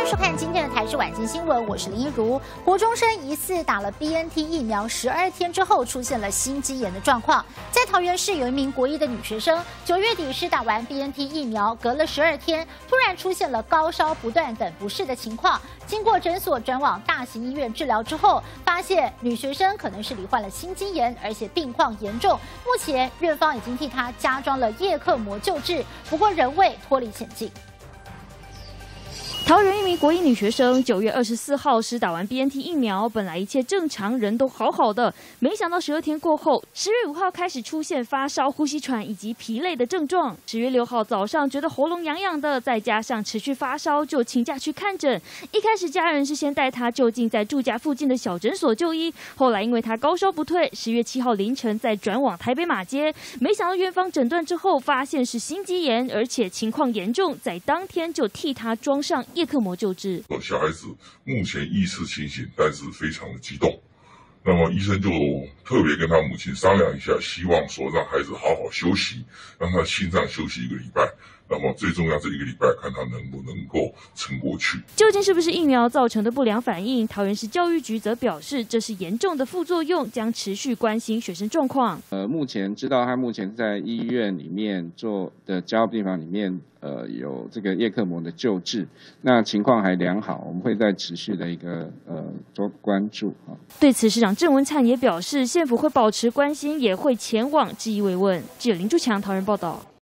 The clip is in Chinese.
收看今天的台视晚间新闻，我是林一如。国中生疑似打了 BNT 疫苗12天之后出现了心肌炎的状况。在桃园市有一名国一的女学生，9月底是打完 BNT 疫苗，隔了12天，突然出现了高烧不断等不适的情况。经过诊所转往大型医院治疗之后，发现女学生可能是罹患了心肌炎，而且病况严重。目前院方已经替她加装了叶克膜救治，不过仍未脱离险境。 桃园一名国一女学生9月24号施打完 BNT 疫苗，本来一切正常，人都好好的，没想到12天过后，10月5号开始出现发烧、呼吸喘以及疲累的症状。10月6号早上觉得喉咙痒痒的，再加上持续发烧，就请假去看诊。一开始家人是先带她就近在住家附近的小诊所就医，后来因为她高烧不退，10月7号凌晨再转往台北马街，没想到院方诊断之后发现是心肌炎，而且情况严重，在当天就替她装上 叶克膜救治。 小孩子目前意识清醒，但是非常的激动。那么医生就特别跟他母亲商量一下，希望说让孩子好好休息，让他心脏休息1个礼拜。那么最重要这1个礼拜，看他能不能够撑过去。 究竟是不是疫苗造成的不良反应？桃园市教育局则表示，这是严重的副作用，将持续关心学生状况。 目前知道他目前在医院里面做的加护病房里面，有这个叶克膜的救治，那情况还良好，我们会再持续的一个多关注啊。 对此，市长郑文灿也表示，县府会保持关心，也会前往质疑慰问。记者林柱强桃园报道。